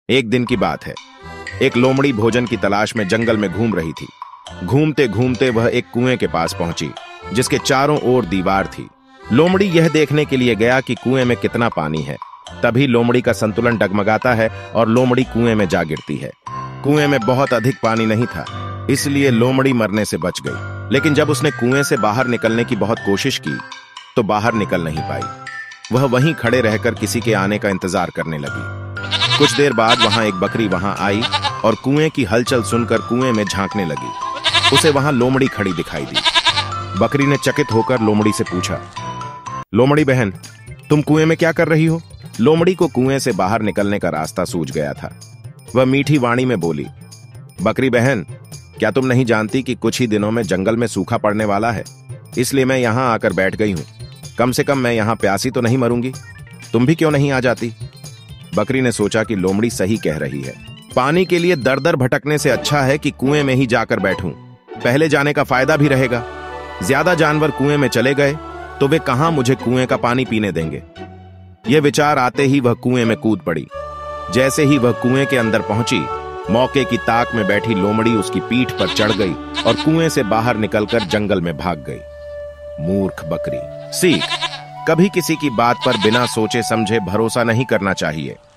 एक दिन की बात है। एक लोमड़ी भोजन की तलाश में जंगल में घूम रही थी। घूमते घूमते वह एक कुएं के पास पहुंची, जिसके चारों ओर दीवार थी। लोमड़ी यह देखने के लिए गया कि कुएं में कितना पानी है। तभी लोमड़ी का संतुलन डगमगाता है और लोमड़ी कुएं में जा गिरती है। कुएं में बहुत अधिक पानी नहीं था, इसलिए लोमड़ी मरने से बच गई। लेकिन जब उसने कुएं से बाहर निकलने की बहुत कोशिश की तो बाहर निकल नहीं पाई। वह वहीं खड़े रहकर किसी के आने का इंतजार करने लगी। कुछ देर बाद वहां एक बकरी वहां आई और कुएं की हलचल सुनकर कुएं में झांकने लगी। उसे वहां लोमड़ी खड़ी दिखाई दी। बकरी ने चकित होकर लोमड़ी से पूछा, लोमड़ी बहन, तुम कुएं में क्या कर रही हो? लोमड़ी को कुएं से बाहर निकलने का रास्ता सूझ गया था। वह मीठी वाणी में बोली, बकरी बहन, क्या तुम नहीं जानती कि कुछ ही दिनों में जंगल में सूखा पड़ने वाला है? इसलिए मैं यहां आकर बैठ गई हूं। कम से कम मैं यहां प्यासी तो नहीं मरूंगी। तुम भी क्यों नहीं आ जाती? बकरी ने सोचा कि लोमड़ी सही कह रही है। पानी के लिए दर दर भटकने से अच्छा है कि कुएं में ही जाकर बैठूं। पहले जाने का फायदा भी रहेगा। ज्यादा जानवर कुएं में चले गए तो वे कहां मुझे कुएं का पानी पीने देंगे। यह विचार आते ही वह कुएं में कूद पड़ी। जैसे ही वह कुएं के अंदर पहुंची, मौके की ताक में बैठी लोमड़ी उसकी पीठ पर चढ़ गई और कुएं से बाहर निकलकर जंगल में भाग गई। मूर्ख बकरी। सीख, कभी किसी की बात पर बिना सोचे समझे भरोसा नहीं करना चाहिए।